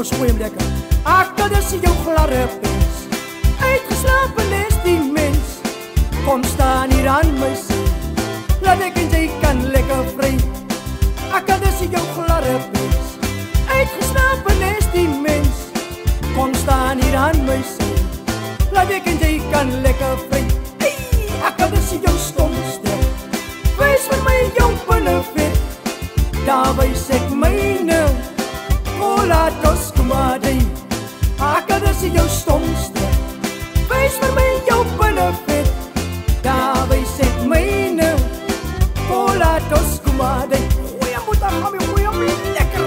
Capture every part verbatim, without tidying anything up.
ons gooi hem lekker. Ek kan dis jou gladde pens. Uitgeslapen is die mens. Kom staan hier aan my sy. Laat ek en jy kan lekker vry. Ek kan dis jou gladde pens. Uitgeslapen is die mens. Kom staan hier aan my sy. Laat ek en jy kan lekker vry. Hey, ek kan dis jou stomste. Wees vir my jou benefit. Daar wys ek myne. Laat ons komadei. Ek kan dis jou stomste. Wees vir my jou benefit. Daar wys ek myne. Laat ons komadei. Goeie moeder, gaan my goeie om lekker.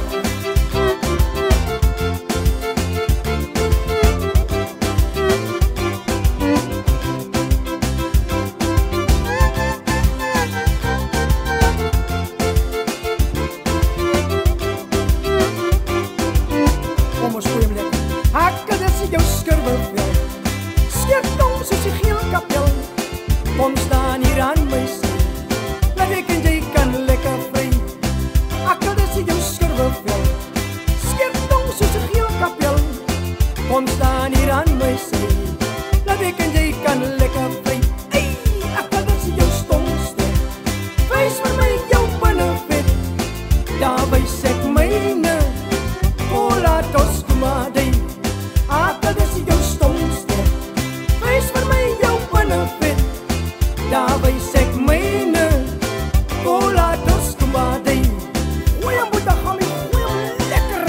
Kom staan hier aan my sy. Laat ek en jy kan lekker vry. Ek kan dis jou skurwevel. Skirtong soos 'n geel kapel. Kom staan hier aan my sy. Laat ek en jy kan lekker vry. Hey, ek kan dis jou stomste. Wees vir my jou benefit. Daar wys ek myne. Laat ons komadei. Ek kan dis jou stomste. Wees vir my jou benefit. Daar wys ek myne. Laat ons komadei. Goeie moeder, gaan my goeie lekker.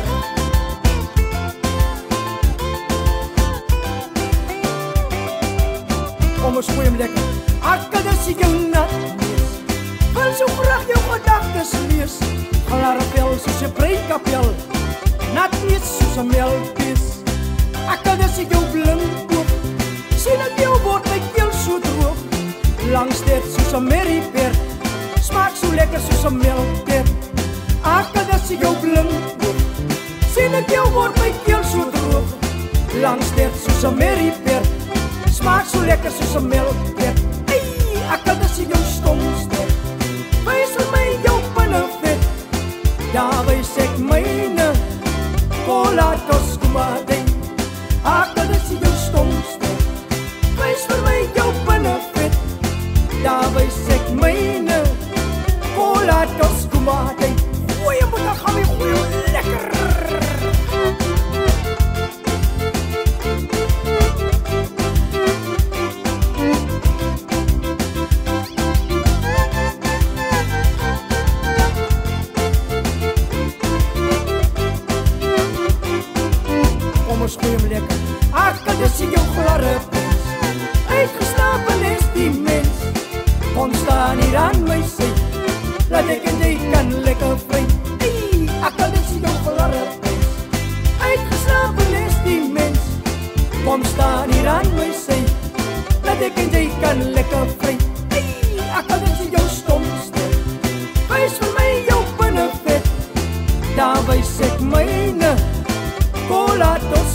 Kom ons goeie lekker. Ek kan dis jou nat wees. Wil so graag jou gedagtes lees. Glarvel soos 'n breikapel. Nat wees soos 'n melkpies. Ek kan dis jou blink oog. Sien ek jou word my keel so droog. Langs dit soos 'n merrieperd. Smaak so lekker soos 'n melkperd. Ek kan dis jou blink oog. Sien ek jou word my keel so droog. Langs dit soos 'n merrieperd. Smaak so lekker soos 'n melkperd. Hey, ek kan dis jou stomste. Wees vir my jou benefit. Daar wys ek myne. Laat ons komadei. Ek kan dis jou stomste. Wees vir my jou benefit. Daar wys ek myne. Laat ons komadei. Goeie moeder, gaan my goeie lekker. Kom ons goeie lekker. Ek kan dis jou gladde pens. Uitgeslapen is die mens. Kom staan hier aan my sy. Laat ek en jy kan lekker vry. Hey, ek kan dis jou gladde pens. Uitgeslapen is die mens. Kom staan hier aan my sy. Laat ek en jy kan lekker vry. Hey, ek kan dis jou stomste. Wees vir my jou benefit. Daar wys ek myne. Laat ons